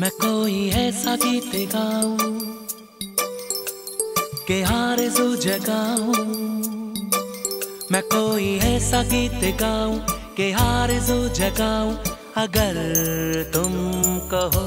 मैं कोई ऐसा गीत गाऊं के आरज़ू जगाऊं। मैं कोई ऐसा गीत गाऊं के आरज़ू जगाऊं, अगर तुम कहो।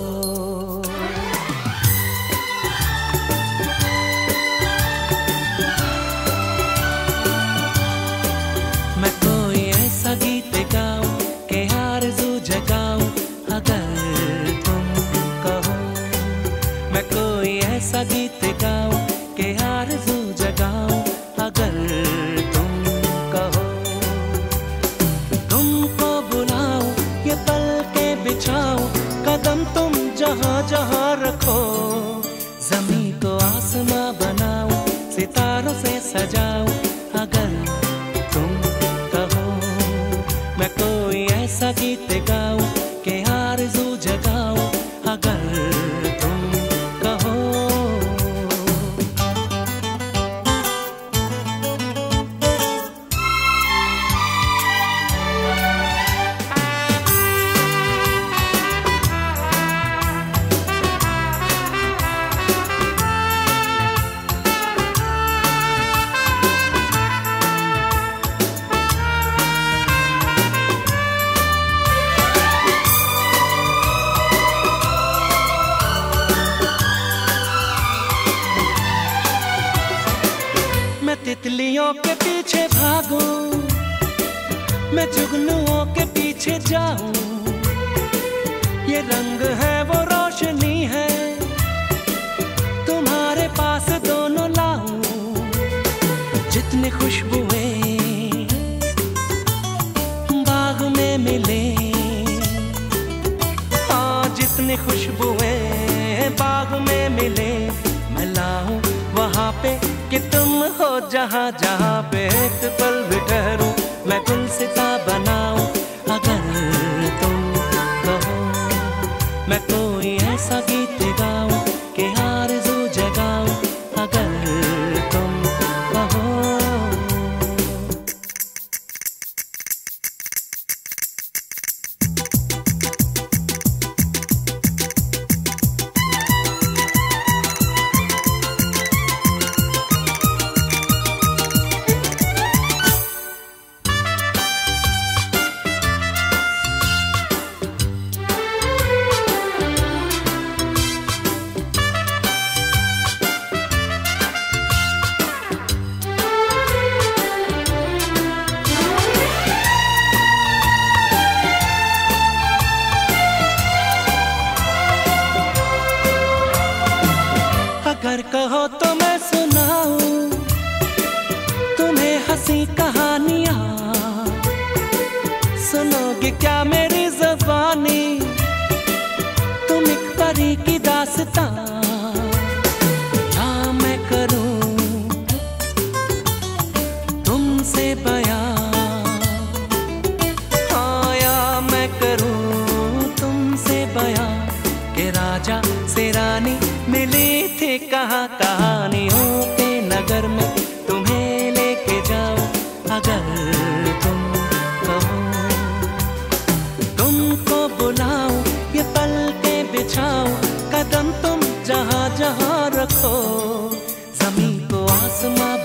मैं कोई ऐसा गीत गाऊं के आरज़ू जगाऊं, अगर तुम कहो। मैं कोई ऐसा गीत गाऊं के आरज़ू जगाऊं, अगर तुम कहो। तुमको बुलाऊं, ये पल के बिछाऊं, कदम तुम जहां जहां रखो। ज़मीं को आसमां बनाऊं, सितारों से सजाऊं, अगर तुम कहो। मैं कोई ऐसा गीत गाऊं के आरज़ू जगाऊं, अगर तुम कहो। मैं तितलियों के पीछे भागूं, मैं जुगनुओं के पीछे जाऊं। ये रंग है वो रोशनी है, तुम्हारे पास दोनों लाऊं। जितनी खुशबुएं बाग में मिले, हाँ जितनी खुशबुएं बाग में मिले, मैं लाऊं वहाँ पे कि तुम हो जहाँ जहाँ पे। एक पल भी ठहरूं, मैं गुलसिता बनाऊं, अगर तुम कहो। मैं कोई ऐसा गीत गाऊं कि आरज़ू जगाऊं, अगर तुम कहो। अगर कहो तो मैं सुनाऊं तुम्हें हंसी कहानियां, सुनोगे क्या मेरी ज़बानी, तुम एक परी की दास्तां। हाँ मैं करूं तुमसे बयां, हाँ या मैं करूं तुमसे बयां, के राजा से रानी मिली थी कहाँ कहानियों के नगर में, तुम्हें लेके जाऊं, अगर तुम कहो। तुमको बुलाऊं, ये पल के बिछाऊं, कदम तुम जहाँ जहाँ रखो। ज़मीं को आसमां